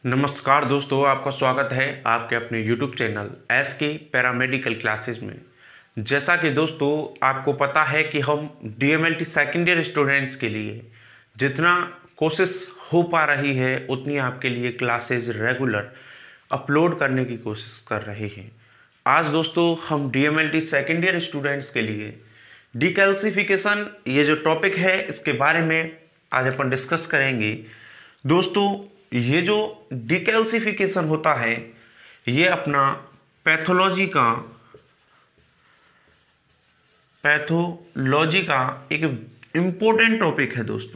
नमस्कार दोस्तों, आपका स्वागत है आपके अपने YouTube channel SK paramedical classes में। जैसा कि दोस्तों आपको पता है कि हम DMLT सेकेंड ईयर स्टूडेंट्स के लिए जितना कोशिश हो पा रही है उतनी आपके लिए क्लासेज रेगुलर अपलोड करने की कोशिश कर रहे हैं। आज दोस्तों हम DMLT सेकेंड ईयर स्टूडेंट्स के लिए डीकैल्सिफिकेशन ये जो टॉपिक है इसके बारे में आज अपन डिस्कस करेंगे। दोस्तों ये जो डीकैल्सिफिकेशन होता है ये अपना पैथोलॉजी का एक इम्पोर्टेंट टॉपिक है दोस्तों,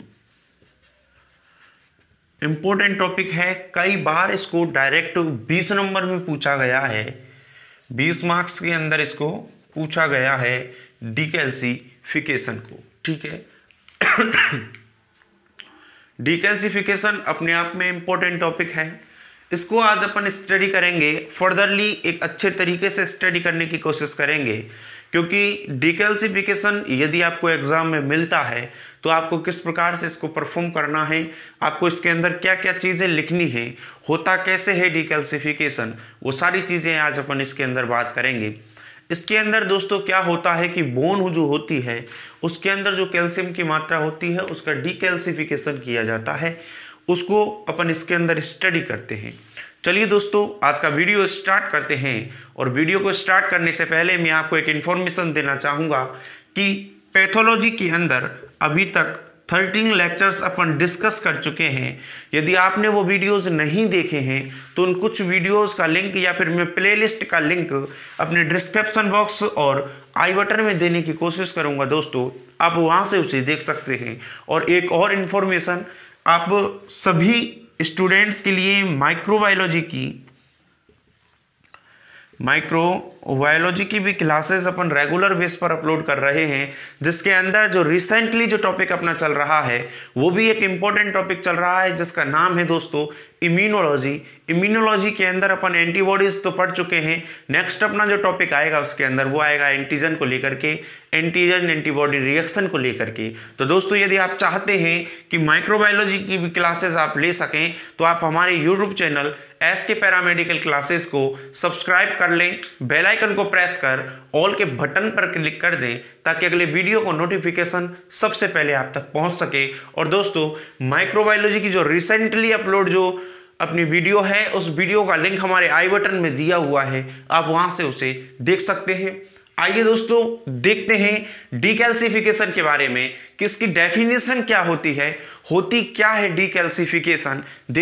इम्पोर्टेंट टॉपिक है। कई बार इसको डायरेक्ट 20 नंबर में पूछा गया है, 20 मार्क्स के अंदर इसको पूछा गया है डीकैल्सिफिकेशन को, ठीक है। डीकैल्सिफिकेशन अपने आप में इम्पोर्टेंट टॉपिक है, इसको आज अपन स्टडी करेंगे। फर्दरली एक अच्छे तरीके से स्टडी करने की कोशिश करेंगे, क्योंकि डीकैल्सिफिकेशन यदि आपको एग्जाम में मिलता है तो आपको किस प्रकार से इसको परफॉर्म करना है, आपको इसके अंदर क्या क्या चीज़ें लिखनी है, होता कैसे है डीकैल्सिफिकेशन, वो सारी चीज़ें आज अपन इसके अंदर बात करेंगे। इसके अंदर दोस्तों क्या होता है कि बोन जो होती है उसके अंदर जो कैल्शियम की मात्रा होती है उसका डीकैल्सिफिकेशन किया जाता है, उसको अपन इसके अंदर स्टडी करते हैं। चलिए दोस्तों आज का वीडियो स्टार्ट करते हैं। और वीडियो को स्टार्ट करने से पहले मैं आपको एक इन्फॉर्मेशन देना चाहूँगा कि पैथोलॉजी के अंदर अभी तक 13 लेक्चर्स अपन डिस्कस कर चुके हैं। यदि आपने वो वीडियोस नहीं देखे हैं तो उन कुछ वीडियोस का लिंक या फिर मैं प्लेलिस्ट का लिंक अपने डिस्क्रिप्शन बॉक्स और आई बटन में देने की कोशिश करूंगा दोस्तों, आप वहां से उसे देख सकते हैं। और एक और इन्फॉर्मेशन आप सभी स्टूडेंट्स के लिए माइक्रोबायोलॉजी की भी क्लासेस अपन रेगुलर बेस पर अपलोड कर रहे हैं, जिसके अंदर जो रिसेंटली जो टॉपिक अपना चल रहा है वो भी एक इम्पोर्टेंट टॉपिक चल रहा है जिसका नाम है दोस्तों इम्यूनोलॉजी। इम्यूनोलॉजी के अंदर अपन एंटीबॉडीज तो पढ़ चुके हैं, नेक्स्ट अपना जो टॉपिक आएगा उसके अंदर वो आएगा एंटीजन को लेकर के, एंटीजन एंटीबॉडी रिएक्शन को लेकर के। तो दोस्तों यदि आप चाहते हैं कि माइक्रोबायोलॉजी की भी क्लासेस आप ले सकें तो आप हमारे YouTube channel SK paramedical classes को सब्सक्राइब कर लें, बेल आइकन को प्रेस कर ऑल के बटन पर क्लिक कर दें ताकि अगले वीडियो को नोटिफिकेशन सबसे पहले आप तक पहुंच सके। और दोस्तों माइक्रोबायोलॉजी की जो रिसेंटली अपलोड जो अपनी वीडियो है उस वीडियो का लिंक हमारे आई बटन में दिया हुआ है, आप वहां से उसे देख सकते हैं। आइए दोस्तों देखते हैं डीकैल्सिफिकेशन के बारे में कि इसकी डेफिनेशन क्या होती है, होती क्या है डीकैल्सिफिकेशन।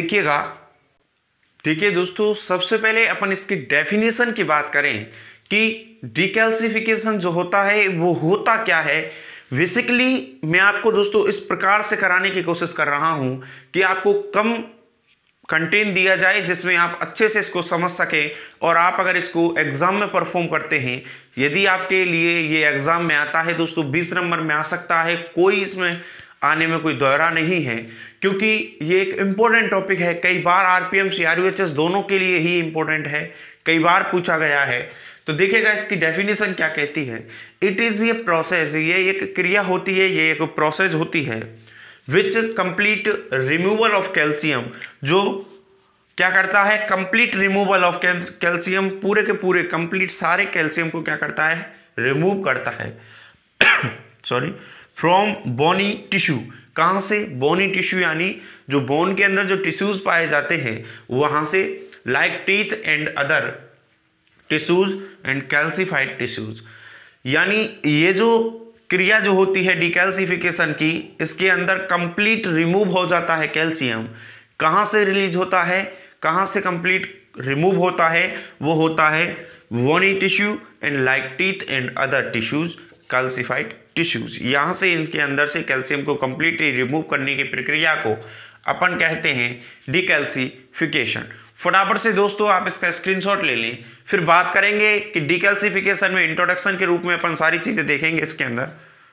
देखिए दोस्तों सबसे पहले अपन इसकी डेफिनेशन की बात करें कि डीकैल्सिफिकेशन जो होता है वो होता क्या है। बेसिकली मैं आपको दोस्तों इस प्रकार से कराने की कोशिश कर रहा हूं कि आपको कम कंटेंट दिया जाए जिसमें आप अच्छे से इसको समझ सकें और आप अगर इसको एग्जाम में परफॉर्म करते हैं, यदि आपके लिए ये एग्जाम में आता है दोस्तों 20 नंबर में आ सकता है, कोई इसमें आने में कोई दौरा नहीं है, क्योंकि ये एक इम्पोर्टेंट टॉपिक है। कई बार RPMC RUHS दोनों के लिए ही इम्पोर्टेंट है, कई बार पूछा गया है। तो देखिएगा इसकी डेफिनेशन क्या कहती है। इट इज़ ए प्रोसेस, ये एक क्रिया होती है, ये एक प्रोसेस होती है which complete removal of calcium, जो क्या करता है कंप्लीट रिमूवल ऑफ कैल्शियम, पूरे के पूरे कंप्लीट सारे कैल्शियम को क्या करता है रिमूव करता है सॉरी फ्रॉम बोनी टिश्यू। कहाँ से? बोनी टिश्यू, यानी जो बोन के अंदर जो टिश्यूज पाए जाते हैं वहां से, like teeth and other tissues and calcified tissues. यानी ये जो क्रिया जो होती है डीकैल्सिफिकेशन की, इसके अंदर कंप्लीट रिमूव हो जाता है कैल्शियम। कहाँ से रिलीज होता है, कहाँ से कंप्लीट रिमूव होता है? वो होता है bony tissue and like teeth and other tissues calcified tissues. यहाँ से इनके अंदर से कैल्शियम को कंप्लीटली रिमूव करने की प्रक्रिया को अपन कहते हैं डीकैल्सिफिकेशन। फटाफट से दोस्तों आप इसका स्क्रीनशॉट ले लें, फिर बात करेंगे कि डीकैल्सिफिकेशन में इंट्रोडक्शन के रूप में अपन सारी चीजें देखेंगे। इसके अंदर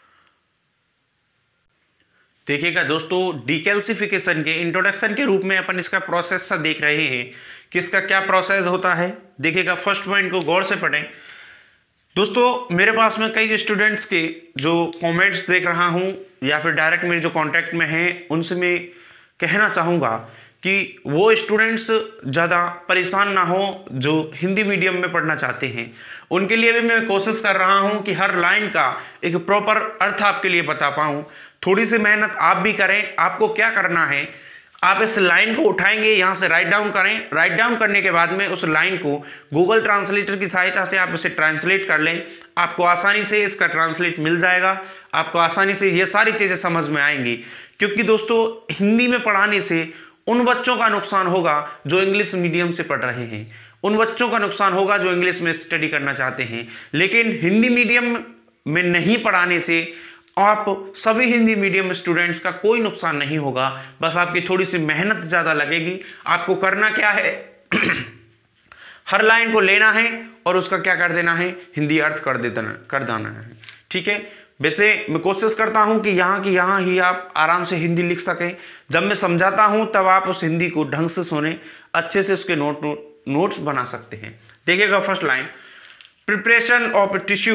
देखिएगा दोस्तों डीकैल्सिफिकेशन के इंट्रोडक्शन के रूप में अपन इसका प्रोसेस सा देख रहे हैं कि इसका क्या प्रोसेस होता है। देखिएगा फर्स्ट पॉइंट को गौर से पढ़ें दोस्तों। मेरे पास में कई स्टूडेंट्स के जो कमेंट्स देख रहा हूं या फिर डायरेक्ट मेरे जो कांटेक्ट में हैं उनसे मैं कहना चाहूँगा कि वो स्टूडेंट्स ज़्यादा परेशान ना हो जो हिंदी मीडियम में पढ़ना चाहते हैं। उनके लिए भी मैं कोशिश कर रहा हूँ कि हर लाइन का एक प्रॉपर अर्थ आपके लिए बता पाऊँ। थोड़ी सी मेहनत आप भी करें। आपको क्या करना है, आप इस लाइन को उठाएंगे, यहाँ से राइट डाउन करें। राइट डाउन करने के बाद में उस लाइन को गूगल ट्रांसलेटर की सहायता से आप उसे ट्रांसलेट कर लें। आपको आसानी से इसका ट्रांसलेट मिल जाएगा, आपको आसानी से ये सारी चीज़ें समझ में आएंगी। क्योंकि दोस्तों हिंदी में पढ़ाने से उन बच्चों का नुकसान होगा जो इंग्लिश मीडियम से पढ़ रहे हैं, उन बच्चों का नुकसान होगा जो इंग्लिश में स्टडी करना चाहते हैं। लेकिन हिंदी मीडियम में नहीं पढ़ाने से आप सभी हिंदी मीडियम स्टूडेंट्स का कोई नुकसान नहीं होगा। बस आपकी थोड़ी सी मेहनत ज़्यादा लगेगी। आपको करना क्या है हर लाइन को लेना है और उसका क्या कर देना है, हिंदी अर्थ कर देना है। ठीक है, वैसे मैं कोशिश करता हूं कि यहाँ की यहाँ ही आप आराम से हिंदी लिख सकें। जब मैं समझाता हूं तब आप उस हिंदी को ढंग से सुने, अच्छे से उसके नोट्स बना सकते हैं। देखिएगा first line, preparation of tissue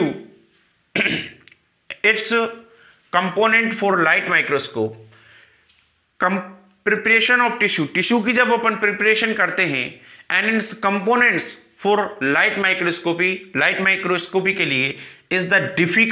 its component for light microscope. Preparation of tissue की जब अपन प्रिपरेशन करते हैं and its components for light microscopy के लिए is the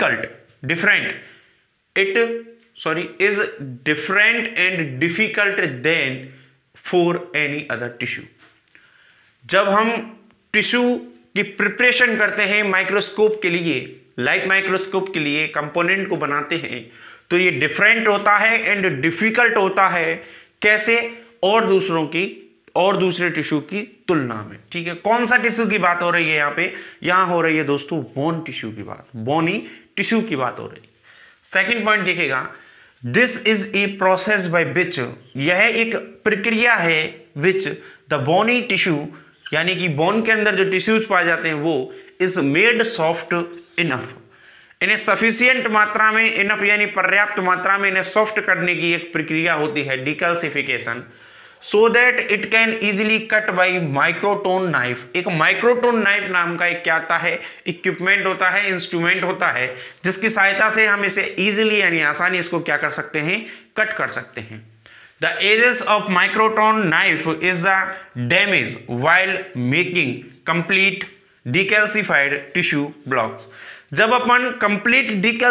is different and difficult than for any other tissue। जब हम tissue की प्रिपरेशन करते हैं माइक्रोस्कोप के लिए, लाइट माइक्रोस्कोप के लिए कंपोनेंट को बनाते हैं, तो ये डिफरेंट होता है एंड डिफिकल्ट होता है। कैसे? और दूसरे टिश्यू की तुलना में। ठीक है, कौन सा टिश्यू की बात हो रही है यहाँ पे? यहाँ हो रही है दोस्तों बोन टिश्यू की बात, बोनी टिश्यू की बात हो रही है। सेकंड पॉइंट देखिएगा, this is a process by which, यह एक प्रक्रिया है विच द बोनी टिश्यू, यानी कि बोन के अंदर जो टिश्यूज पाए जाते हैं वो इज मेड सॉफ्ट इनफ, इन्हें सफिशियंट मात्रा में, इनफ यानी पर्याप्त मात्रा में इन्हें सॉफ्ट करने की एक प्रक्रिया होती है decalcification, so that it can easily cut by microtome knife. एक माइक्रोटोन नाइफ नाम का एक क्या आता है, इक्विपमेंट होता है, इंस्ट्रूमेंट होता है, जिसकी सहायता से हम इसे इजीली यानी आसानी इसको क्या कर सकते हैं, कट कर सकते हैं। The edges of microtome knife is the damage while making complete decalcified tissue blocks. जब अपन कंप्लीट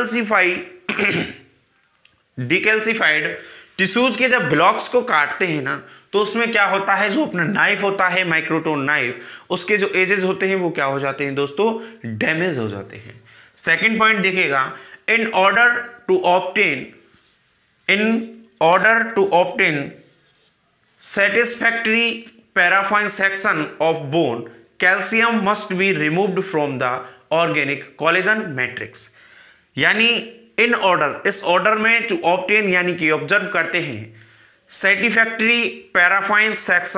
डिकैल्सिफाइड टिश्यूज के जब ब्लॉक्स को काटते हैं ना, तो उसमें क्या होता है, जो अपना नाइफ होता है माइक्रोटोन नाइफ, उसके जो एजेस होते हैं वो क्या हो जाते हैं दोस्तों, डैमेज हो जाते हैं। सेकंड पॉइंट देखिएगा, in order to obtain satisfactory paraffin section of bone, calcium must be removed from the organic collagen matrix. यानी इन ऑर्डर, इस ऑर्डर में टू ऑब्टेन यानी कि ऑब्जर्व करते हैं satisfactory paraffin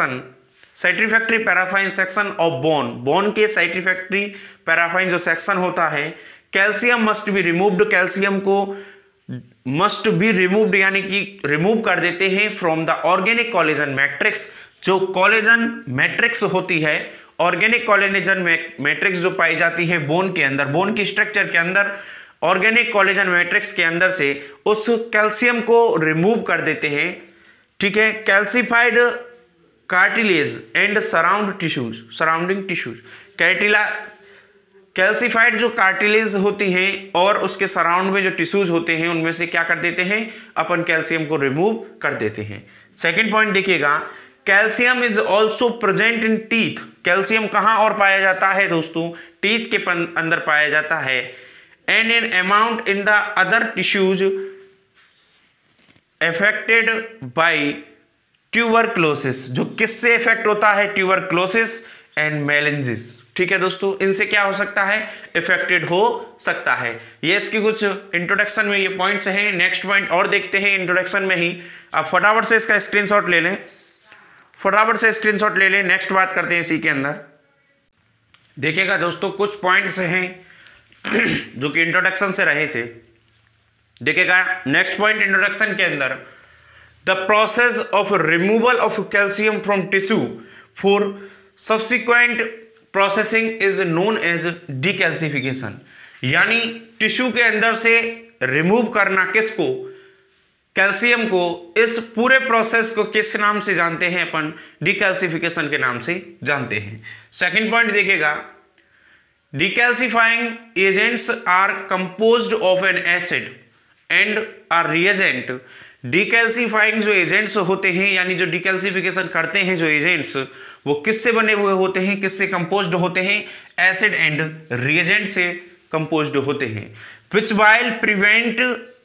section of bone के satisfactory paraffin जो section होता है, calcium must be removed, calcium को मस्ट बी रिमूव्ड यानी कि रिमूव कर देते हैं from the organic collagen matrix. जो कोलेजन मैट्रिक्स होती है, ऑर्गेनिक कोलेजन मैट्रिक्स जो पाई जाती है बोन के अंदर, बोन की स्ट्रक्चर के अंदर, ऑर्गेनिक कोलेजन मैट्रिक्स के अंदर से उस कैल्शियम को रिमूव कर देते हैं। ठीक है, calcified cartilage and surrounding tissues, calcified जो कार्टिलेज होती हैं और उसके सराउंड में जो टिश्यूज होते हैं, उनमें से क्या कर देते हैं, अपन कैल्शियम को रिमूव कर देते हैं। सेकेंड पॉइंट देखिएगा, calcium is also present in teeth. Calcium कहाँ और पाया जाता है दोस्तों, टीथ के अंदर पाया जाता है। And in amount in the other tissues affected by tuberculosis, जो किससे इफेक्ट होता है, ट्यूबरक्लोसिस एंड मेलेंजिस। ठीक है दोस्तों, इनसे क्या हो सकता है, इफेक्टेड हो सकता है। ये इसकी कुछ इंट्रोडक्शन में ये पॉइंट्स हैं। नेक्स्ट पॉइंट और देखते हैं इंट्रोडक्शन में ही। आप फटाफट से इसका स्क्रीनशॉट ले लें, नेक्स्ट बात करते हैं इसी के अंदर। देखिएगा दोस्तों, कुछ पॉइंट्स हैं जो कि इंट्रोडक्शन से रहे थे। देखिएगा नेक्स्ट पॉइंट इंट्रोडक्शन के अंदर, the process of removal of calcium from tissue for subsequent processing is known as decalcification. यानी टिश्यू के अंदर से रिमूव करना किसको, कैल्शियम को, इस पूरे प्रोसेस को किस नाम से जानते हैं अपन? डिकैल्सिफिकेशन के नाम से जानते हैं। सेकंड पॉइंट देखिएगा, decalcifying agents are composed of an acid and a reagent. Decalcifying जो एजेंट्स होते हैं, यानी जो डिकैल्सिफिकेशन करते हैं जो एजेंट्स, वो किससे बने हुए होते हैं, किससे कंपोज्ड होते हैं? एसिड एंड रिएजेंट से कंपोज्ड होते हैं। Which while prevent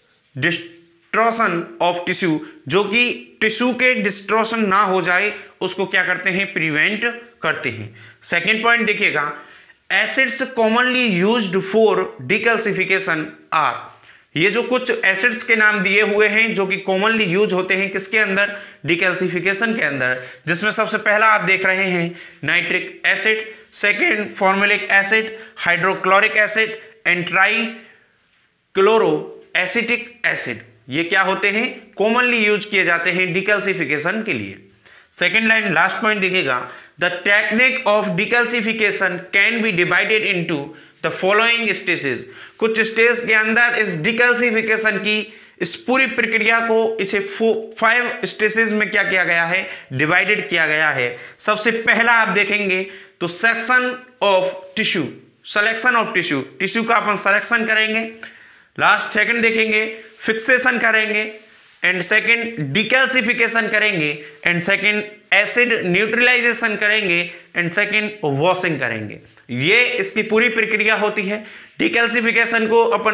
destruction of tissue, जो कि टिश्यू के डिस्ट्रॉशन ना हो जाए उसको क्या करते हैं? प्रिवेंट करते हैं। सेकेंड पॉइंट देखिएगा, acids commonly used for decalcification are. ये जो कुछ एसिड्स के नाम दिए हुए हैं जो कि कॉमनली यूज होते हैं किसके अंदर? डिकैल्सिफिकेशन के अंदर, जिसमें सबसे पहला आप देख रहे हैं nitric acid, second formulic acid, hydrochloric acid and tri chloro acetic acid. ये क्या होते हैं? कॉमनली यूज किए जाते हैं डिकैल्सिफिकेशन के लिए। सेकेंड लाइन लास्ट पॉइंट देखिएगा, the technique of decalcification can be divided into the following stages. कुछ स्टेज के अंदर इस डिकैल्सिफिकेशन की इस पूरी प्रक्रिया को इसे 5 स्टेजेस में क्या किया गया है? डिवाइडेड किया गया है। सबसे पहला आप देखेंगे तो section of tissue, selection of tissue, tissue का अपन सिलेक्शन करेंगे। लास्ट सेकंड देखेंगे फिक्सेशन करेंगे, एंड सेकंड डिकैल्सिफिकेशन करेंगे, एंड सेकंड एसिड न्यूट्रलाइजेशन करेंगे, एंड सेकंड वॉशिंग करेंगे। ये इसकी पूरी प्रक्रिया होती है। डिकैल्सिफिकेशन को अपन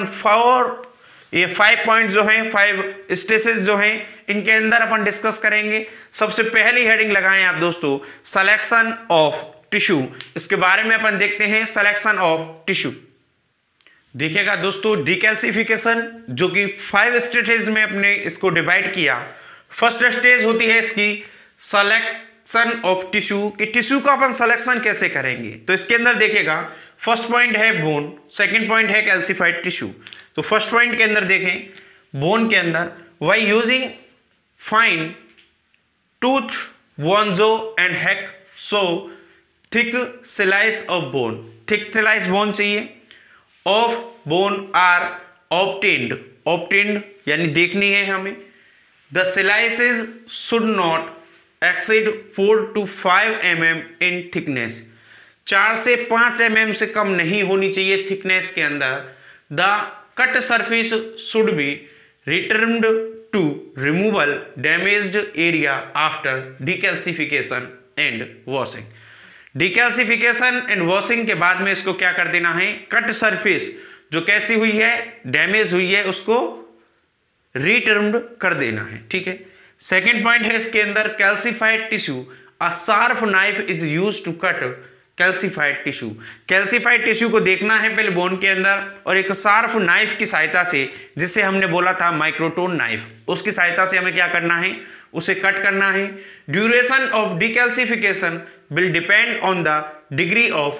5 पॉइंट जो हैं, 5 स्टेजेस जो हैं, इनके अंदर अपन डिस्कस करेंगे। सबसे पहली हेडिंग लगाएं आप दोस्तों, सिलेक्शन ऑफ टिश्यू। इसके बारे में अपन देखते हैं, सिलेक्शन ऑफ टिश्यू। देखिएगा दोस्तों, डिकैल्सिफिकेशन जो कि 5 स्टेजेस में अपने इसको डिवाइड किया। फर्स्ट स्टेज होती है इसकी सिलेक्शन ऑफ टिश्यू, कि टिश्यू का अपन सिलेक्शन कैसे करेंगे। तो इसके अंदर देखिएगा, फर्स्ट पॉइंट है बोन, सेकंड पॉइंट है कैल्सिफाइड टिश्यू। तो फर्स्ट पॉइंट के अंदर देखें, बोन के अंदर वाई यूजिंग फाइन टूथ वॉन्जो and hacksaw thick slice of bone. Thick slice bone चाहिए, ऑफ बोन आर ऑब्टेन्ड यानी देखनी है हमें। The slices should not exceed 4 to 5 mm in thickness. 4 से 5 mm से कम नहीं होनी चाहिए थिकनेस के अंदर। The cut surface should be returned to removal damaged area after decalcification and washing. Decalcification and washing के बाद में इसको क्या कर देना है? कट सरफेस जो कैसी हुई है, डैमेज हुई है, उसको रिटर्न्ड कर देना है। ठीक है। सेकेंड पॉइंट है इसके अंदर calcified tissue, a sharp knife is use to cut calcified tissue. Calcified tissue को देखना है पहले बोन के अंदर, और एक शार्प नाइफ की सहायता से, जिसे हमने बोला था माइक्रोटोन नाइफ, उसकी सहायता से हमें क्या करना है? उसे कट करना है। Duration of decalcification will depend on the degree of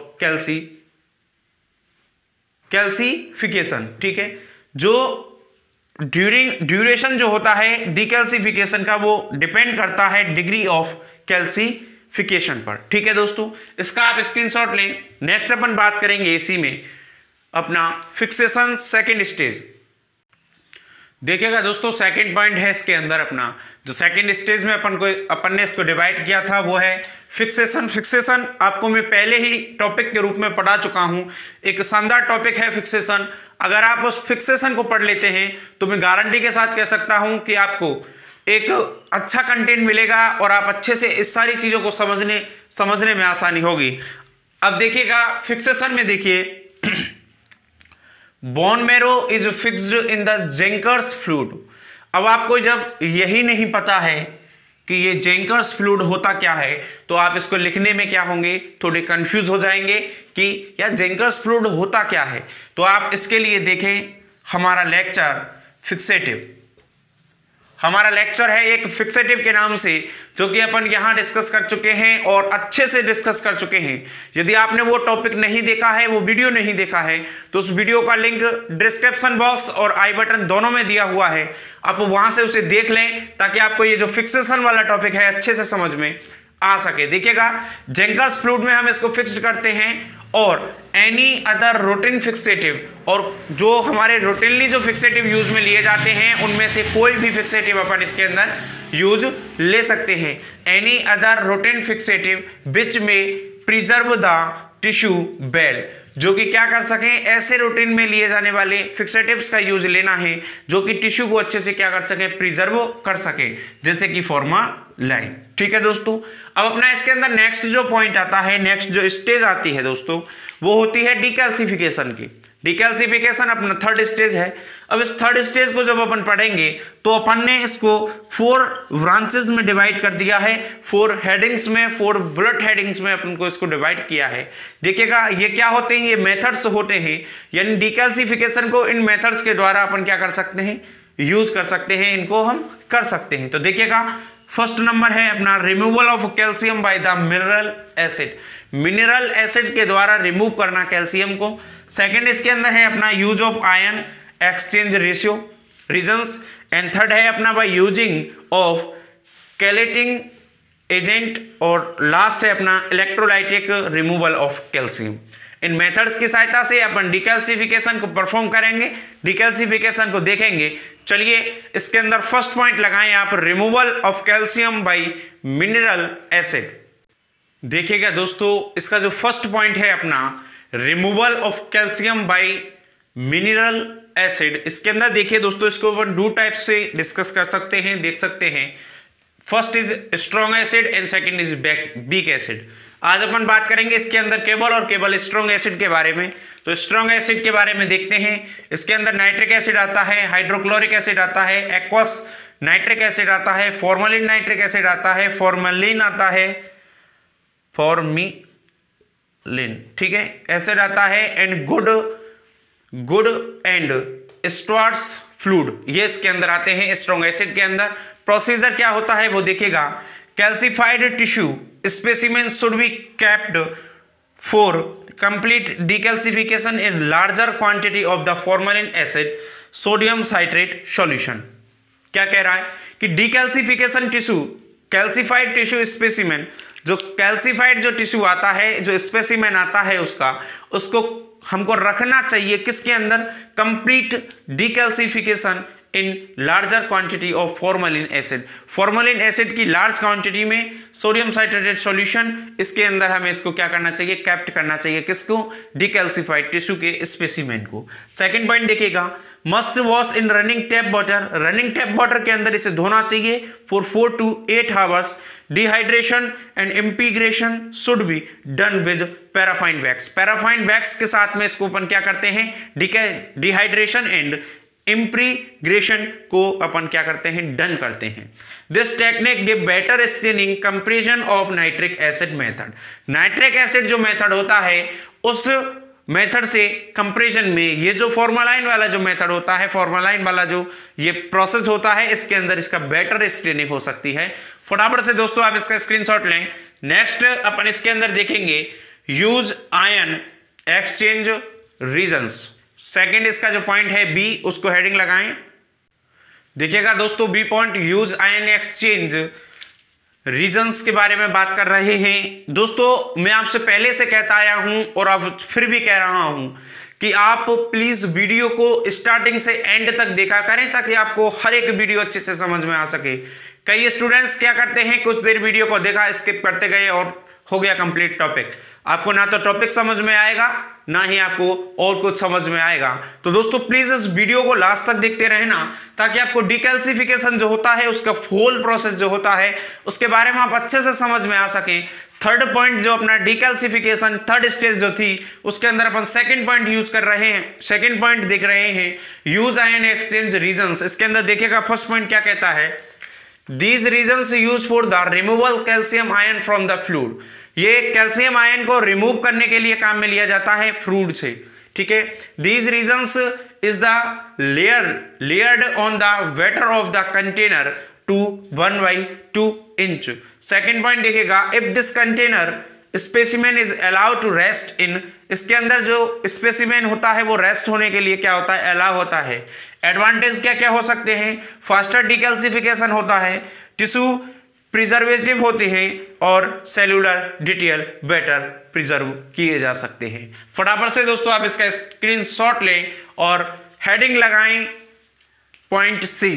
calcification. ठीक है, जो ड्यूरेशन जो होता है डिकैल्सिफिकेशन का, वो डिपेंड करता है डिग्री ऑफ कैल्सिफिकेशन पर। ठीक है दोस्तों, इसका आप स्क्रीनशॉट लें। नेक्स्ट अपन बात करेंगे इसी में अपना फिक्सेशन सेकेंड स्टेज। देखिएगा दोस्तों, सेकंड पॉइंट है इसके अंदर अपना, जो सेकंड स्टेज में अपन ने इसको डिवाइड किया था, वो है फिक्सेशन। फिक्सेशन आपको मैं पहले ही टॉपिक के रूप में पढ़ा चुका हूं। एक शानदार टॉपिक है फिक्सेशन। अगर आप उस फिक्सेशन को पढ़ लेते हैं तो मैं गारंटी के साथ कह सकता हूं कि आपको एक अच्छा कंटेंट मिलेगा और आप अच्छे से इस सारी चीजों को समझने में आसानी होगी। अब देखिएगा, फिक्सेशन में देखिए, bone marrow is fixed in the Zenker's fluid. अब आपको जब यही नहीं पता है कि ये जेंकर्स फ्लूइड होता क्या है, तो आप इसको लिखने में क्या होंगे? थोड़े कंफ्यूज हो जाएंगे कि यार जेंकर्स फ्लूइड होता क्या है। तो आप इसके लिए देखें हमारा लेक्चर फिक्सेटिव। हमारा लेक्चर है एक फिक्सेटिव के नाम से, जो कि अपन यहां डिस्कस कर चुके हैं और अच्छे से डिस्कस कर चुके हैं। यदि आपने वो टॉपिक नहीं देखा है, वो वीडियो नहीं देखा है, तो उस वीडियो का लिंक डिस्क्रिप्शन बॉक्स और आई बटन दोनों में दिया हुआ है। आप वहां से उसे देख लें ताकि आपको ये जो फिक्सेशन वाला टॉपिक है अच्छे से समझ में आ सके। देखिएगा, जेंकर्स फ्लूइड में हम इसको फिक्स्ड करते हैं और एनी अदर रूटीन फिक्सेटिव, और जो हमारे रूटीनली जो फिक्सेटिव यूज में लिए जाते हैं उनमें से कोई भी फिक्सेटिव अपन इसके अंदर यूज ले सकते हैं। Any other routine fixative which may preserve the tissue well, जो कि क्या कर सकें, ऐसे रूटीन में लिए जाने वाले फिक्सेटिव्स का यूज लेना है जो कि टिश्यू को अच्छे से क्या कर सकें, प्रिजर्व कर सकें, जैसे कि फॉर्मालाइन। ठीक है दोस्तों, अब अपना इसके अंदर नेक्स्ट जो पॉइंट आता है, नेक्स्ट जो स्टेज आती है दोस्तों, वो होती है डीकैल्सिफिकेशन की। डीकैल्सिफिकेशन अपना थर्ड स्टेज है। अब इस थर्ड स्टेज को जब अपन पढ़ेंगे तो अपन ने इसको 4 ब्रांचेस में डिवाइड कर दिया है, 4 हेडिंग्स में, 4 बुलेट हेडिंग्स में अपन को इसको डिवाइड किया है। देखिएगा ये क्या होते हैं, ये मेथड्स होते हैं, यानी डीकैल्सिफिकेशन को इन मेथड्स के द्वारा अपन क्या कर सकते हैं, यूज कर सकते हैं, इनको हम कर सकते हैं। तो देखिएगा फर्स्ट नंबर है अपना removal of calcium by the mineral acid, mineral acid के द्वारा रिमूव करना कैल्शियम को। सेकंड इसके अंदर है अपना use of ion exchange ratio resins, and third है अपना by using of chelating agent, और लास्ट है अपना इलेक्ट्रोलाइटिक रिमूवल ऑफ कैल्शियम। इन मेथड्स की सहायता से अपन डीकैल्सिफिकेशन को परफॉर्म करेंगे, डीकैल्सिफिकेशन को देखेंगे। चलिए इसके अंदर फर्स्ट पॉइंट लगाएं आप, removal of calcium by mineral acid. देखिएगा दोस्तों, इसका जो फर्स्ट पॉइंट है अपना removal of calcium by mineral acid, इसके अंदर देखिए दोस्तों, इसको अपन 2 टाइप से डिस्कस कर सकते हैं, देख सकते हैं। First is strong acid and second is weak acid. आज अपन बात करेंगे इसके अंदर केवल और केवल स्ट्रॉन्ग एसिड के बारे में। तो स्ट्रॉन्ग एसिड के बारे में देखते हैं। इसके अंदर नाइट्रिक एसिड आता है, हाइड्रोक्लोरिक एसिड आता है, एक्वस नाइट्रिक एसिड आता है, फॉर्मलिन नाइट्रिक एसिड आता है, फॉर्मलिन आता है, फॉर्मिलिन, ठीक है, एसिड आता है, and good and Stuart's fluid, ये इसके अंदर आते हैं स्ट्रॉन्ग एसिड के अंदर। प्रोसीजर क्या होता है वो देखिएगा। Calcified tissue specimen should be kept for complete decalcification in larger quantity of the formalin acid sodium citrate solution. क्या कह रहा है कि decalcification tissue, calcified tissue specimen, जो कैल्सिफाइड जो टिश्यू आता है, जो स्पेसिमेन आता है उसको हमको रखना चाहिए किसके अंदर, complete decalcification in larger quantity of formalin acid. Formalin acid की लार्ज क्वांटिटी में सोडियम साइट्रेटेड सॉल्यूशन, इसके अंदर हमें इसको क्या करना चाहिए, कैप्ट करना चाहिए, किसको, डीकैल्सिफाइड टिश्यू के स्पेसिमेन को। सेकंड पॉइंट देखिएगा, must wash in running tap water, running tap water के अंदर इसे धोना चाहिए for 4 to 8 hours. Dehydration and impregnation should be done with paraffin wax, paraffin wax के साथ में इसको अपन क्या करते हैं, डिहाइड्रेशन एंड इम्प्रीग्रेशन को अपन क्या करते हैं, डन करते हैं। This technique give better screening comparison of nitric acid method. Nitric acid जो मेथड होता है उस मेथड से कंपैरिजन में ये जो फॉर्मलाइन वाला जो मेथड होता है, फॉर्मलाइन वाला जो ये प्रोसेस होता है, इसके अंदर इसका बेटर स्क्रीनिंग हो सकती है। फटाफट से दोस्तों आप इसका स्क्रीनशॉट लें। नेक्स्ट अपन इसके अंदर देखेंगे use ion exchange resins. Second इसका जो पॉइंट है बी, उसको हेडिंग लगाएं। देखिएगा दोस्तों, B point use ion exchange resins के बारे में बात कर रहे हैं। दोस्तों मैं आपसे पहले से कहता आया हूं और अब फिर भी कह रहा हूं कि आप प्लीज वीडियो को स्टार्टिंग से एंड तक देखा करें ताकि आपको हर एक वीडियो अच्छे से समझ में आ सके। कई स्टूडेंट्स क्या करते हैं, कुछ देर वीडियो को देखा, स्किप करते गए और हो गया कंप्लीट टॉपिक। आपको ना तो टॉपिक समझ में आएगा ना ही आपको और कुछ समझ में आएगा। तो दोस्तों प्लीज इस वीडियो को लास्ट तक देखते रहना ताकि आपको डीकैल्सिफिकेशन जो होता है उसका होल प्रोसेस जो होता है उसके बारे में आप अच्छे से समझ में आ सकें। थर्ड पॉइंट जो अपना डीकैल्सिफिकेशन थर्ड स्टेज जो थी उसके अंदर अपन सेकंड पॉइंट यूज कर रहे हैं, सेकंड पॉइंट देख रहे हैं यूज आयन एक्सचेंज रीजंस। इसके अंदर देखिएगा फर्स्ट पॉइंट क्या कहता है, these resins use for the removal calcium ion from the fluid. ये कैल्शियम आयन को रिमूव करने के लिए काम में लिया जाता है फ्लूइड से, ठीक है। These resins is the layered on the water of the container to 1/2 inch. Second point देखिएगा, if this container specimen is allowed to rest in, इसके अंदर जो स्पेसिमेन होता है वो रेस्ट होने के लिए क्या होता है, अलाउ होता है। एडवांटेज क्या क्या हो सकते हैं, फास्टर डीकैल्सिफिकेशन होता है, टिश्यू प्रिजर्वेटिव होते हैं और सेलुलर डिटेल बेटर प्रिजर्व किए जा सकते हैं। फटाफट से दोस्तों आप इसका स्क्रीनशॉट लें और हेडिंग लगाएं पॉइंट सी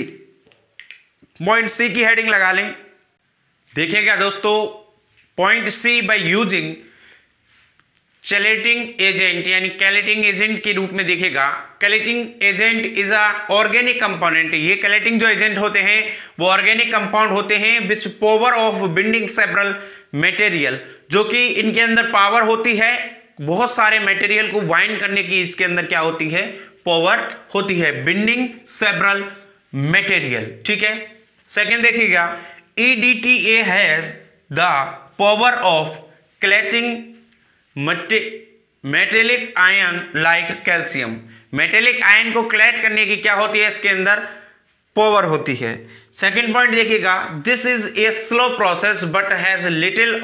की हेडिंग लगा लें। देखिएगा दोस्तों, point C by using chelating agent यानी कैलेटिंग एजेंट के रूप में देखेगा। Chelating agent is a organic component. ये कैलेटिंग जो एजेंट होते हैं वो ऑर्गेनिक कंपाउंड होते हैं which power of binding several material, जो कि इनके अंदर पावर होती है बहुत सारे मटेरियल को बाइंड करने की। इसके अंदर क्या होती है? पावर होती है, बिंडिंग सेवरल मटेरियल। ठीक है। सेकेंड देखिएगा, EDTA has the power of chelating metallic ion like calcium. Metallic ion को क्लैट करने की क्या होती है? इसके अंदर पावर होती है। सेकंड पॉइंट देखिएगा, this is a slow process but has little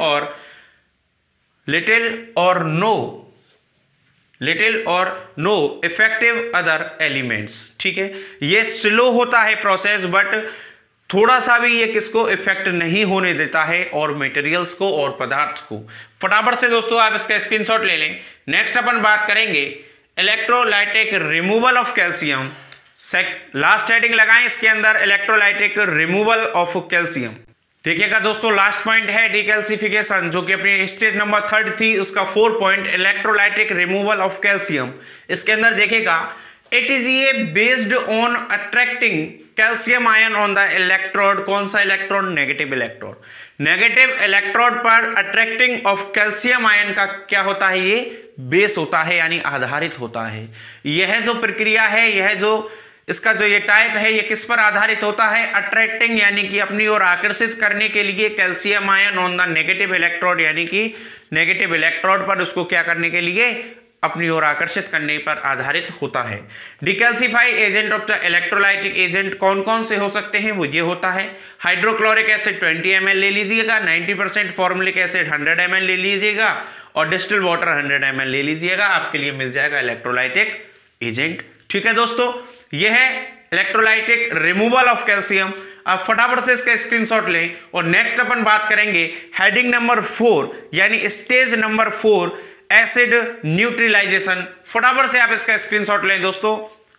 or no effective other elements. ठीक है, ये स्लो होता है प्रोसेस बट थोड़ा सा भी ये किसको इफेक्ट नहीं होने देता है और मटेरियल्स को और पदार्थ को। फटाफट से दोस्तों आप इसका स्क्रीनशॉट ले लें। नेक्स्ट अपन बात करेंगे electrolytic removal of calcium. Last heading लगाएं इसके अंदर, इलेक्ट्रोलाइटिक रिमूवल ऑफ कैल्शियम। देखिएगा दोस्तों, लास्ट पॉइंट है डिकैल्सिफिकेशन, जो कि अपनी स्टेज नंबर 3 थी, उसका 4 point electrolytic removal of calcium. इसके अंदर देखिएगा, इट इज ये based on attracting calcium ion on the electrode. कौन सा electrode? Negative electrode. Negative electrode पर अट्रैक्टिंग ऑफ कैल्शियम आयन का क्या होता है? ये बेस होता है यानी आधारित होता है। यह जो प्रक्रिया है, यह जो इसका जो ये टाइप है, ये किस पर आधारित होता है? अट्रैक्टिंग यानी कि अपनी ओर आकर्षित करने के लिए calcium ion on the negative electrode, यानी कि नेगेटिव इलेक्ट्रोड पर उसको क्या करने के लिए? अपनी ओर आकर्षित करने पर आधारित होता है। Decalcify agent of the electrolytic agent कौन कौन से हो सकते हैं? वो ये होता है, हाइड्रोक्लोरिक एसिड 20 ml ले लीजिएगा, 90% फॉर्मुलिक एसिड 100 ml ले लीजिएगा और डिस्टिल वाटर 100 ml ले लीजिएगा। आपके लिए मिल जाएगा इलेक्ट्रोलाइटिक एजेंट। ठीक है दोस्तों, यह है इलेक्ट्रोलाइटिक रिमूवल ऑफ कैल्शियम। आप फटाफट से इसका स्क्रीनशॉट लें और नेक्स्ट अपन बात करेंगे हेडिंग नंबर 4 यानी स्टेज नंबर 4, एसिड न्यूट्रलाइजेशन। फटाफट से आप इसका स्क्रीनशॉट लें दोस्तों।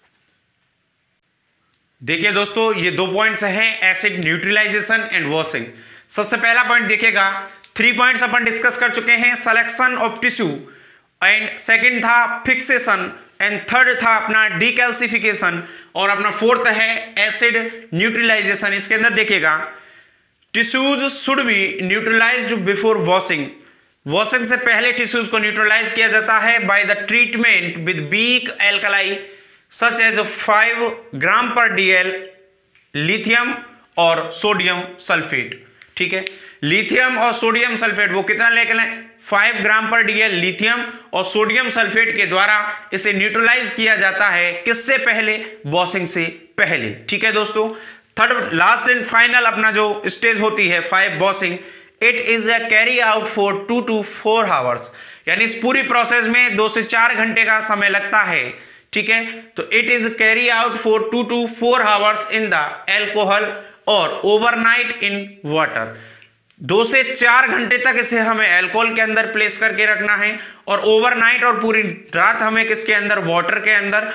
देखिए दोस्तों, ये 2 पॉइंट्स हैं, एसिड न्यूट्रलाइजेशन एंड वॉशिंग। सबसे पहला पॉइंट देखिएगा, 3 पॉइंट्स अपन डिस्कस कर चुके हैं, selection of tissue and second था फिक्सेशन एंड थर्ड था अपना डिकैल्सिफिकेशन और अपना फोर्थ है एसिड न्यूट्रलाइजेशन। इसके अंदर देखिएगा, tissues should be neutralized before washing. वॉशिंग से पहले टिश्यूज को न्यूट्रलाइज किया जाता है by the treatment with weak alkali such as 5 gram per DL lithium और सोडियम सल्फेट। ठीक है, लिथियम और सोडियम सल्फेट वो कितना लेके लें? 5 ग्राम पर DL लिथियम और सोडियम सल्फेट के द्वारा इसे न्यूट्रलाइज किया जाता है। किससे पहले? वॉशिंग से पहले। ठीक है दोस्तों, थर्ड लास्ट एंड फाइनल अपना जो स्टेज होती है 5 washing, it is a carry out for 2 to 4 hours, यानी इस पूरी प्रोसेस में 2 से 4 घंटे का समय लगता है। ठीक है, तो it is carry out for 2 to 4 hours in the alcohol और ओवरनाइट इन वाटर। 2 से 4 घंटे तक इसे हमें अल्कोहल के अंदर प्लेस करके रखना है और ओवरनाइट और पूरी रात हमें किसके अंदर? वाटर के अंदर,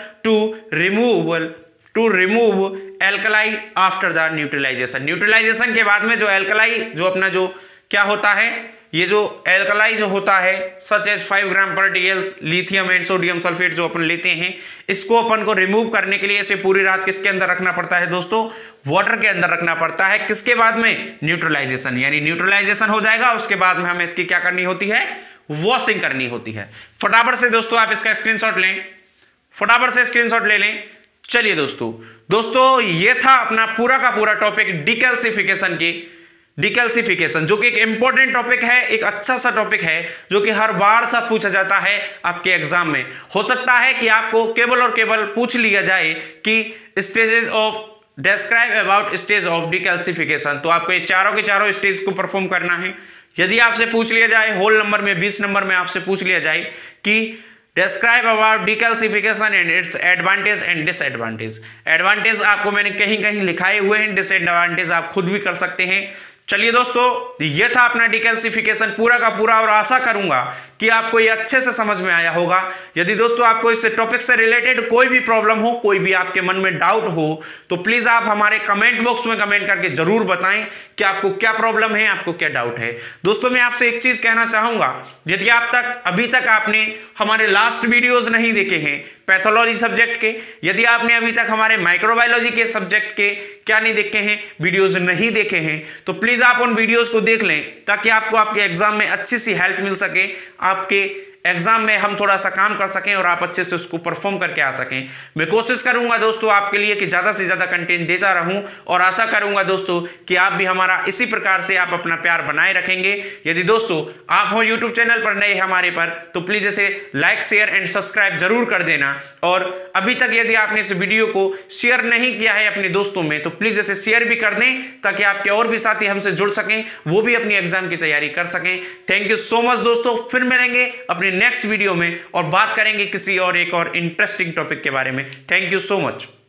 to remove alkali after the neutralization. Neutralization के बाद में जो एल्कलाई जो अपना जो क्या होता है, ये जो एल्कलाई जो होता है सच as 5 gram per DL lithium and sodium sulphate जो अपन लेते हैं, इसको अपन को रिमूव करने के लिए इसे पूरी रात किसके अंदर रखना पड़ता है दोस्तों? वाटर के अंदर रखना पड़ता है। किसके बाद में? न्यूट्रलाइजेशन। यानी न्यूट्रलाइजेशन हो जाएगा, उसके बाद में हमें इसकी क्या करनी होती है? वॉशिंग करनी होती है। फटाफट से दोस्तों आप इसका स्क्रीनशॉट लें, फटाफट से स्क्रीनशॉट ले लें। चलिए दोस्तों ये था अपना पूरा का पूरा टॉपिक डिकैल्सिफिकेशन, जो कि एक इंपॉर्टेंट टॉपिक है, एक अच्छा सा टॉपिक है जो कि हर बार सा पूछा जाता है आपके एग्जाम में। हो सकता है कि आपको केवल और केवल पूछ लिया जाए कि stages of describe about stage of decalcification, तो आपको ये चारों के चारों स्टेज को परफॉर्म करना है। यदि आपसे पूछ लिया जाए होल नंबर में 20 नंबर में आपसे पूछ लिया जाए कि describe about decalcification and its advantage and disadvantage. Advantage आपको मैंने कहीं कहीं लिखाए हुए हैं, डिसएडवांटेज आप खुद भी कर सकते हैं। चलिए दोस्तों, ये था अपना डिकैल्सिफिकेशन पूरा का पूरा, और आशा करूंगा कि आपको ये अच्छे से समझ में आया होगा। यदि दोस्तों आपको इस टॉपिक से रिलेटेड कोई भी प्रॉब्लम हो, कोई भी आपके मन में डाउट हो, तो प्लीज आप हमारे कमेंट बॉक्स में कमेंट करके जरूर बताएं कि आपको क्या प्रॉब्लम है, आपको क्या डाउट है। दोस्तों मैं आपसे एक चीज कहना चाहूंगा, यदि अभी तक आपने हमारे लास्ट वीडियोज नहीं देखे हैं पैथोलॉजी सब्जेक्ट के, यदि आपने अभी तक हमारे माइक्रोबायोलॉजी के सब्जेक्ट के क्या नहीं देखे हैं, वीडियोज नहीं देखे हैं, तो प्लीज आप उन वीडियोज को देख लें ताकि आपको आपके एग्जाम में अच्छी सी हेल्प मिल सके, आपके एग्जाम में हम थोड़ा सा काम कर सकें और आप अच्छे से उसको परफॉर्म करके आ सकें। मैं कोशिश करूंगा दोस्तों आपके लिए कि ज़्यादा से ज़्यादा कंटेंट देता रहूं, और आशा करूंगा दोस्तों कि आप भी हमारा इसी प्रकार से आप अपना प्यार बनाए रखेंगे। यदि दोस्तों आप हो यूट्यूब चैनल पर नए हमारे पर, तो प्लीज़ इसे लाइक शेयर एंड सब्सक्राइब जरूर कर देना, और अभी तक यदि आपने इस वीडियो को शेयर नहीं किया है अपने दोस्तों में, तो प्लीज़ इसे शेयर भी कर दें ताकि आपके और भी साथी हमसे जुड़ सकें, वो भी अपनी एग्जाम की तैयारी कर सकें। थैंक यू सो मच दोस्तों, फिर मिलेंगे अपने नेक्स्ट वीडियो में और बात करेंगे किसी और एक और इंटरेस्टिंग टॉपिक के बारे में। Thank you so much.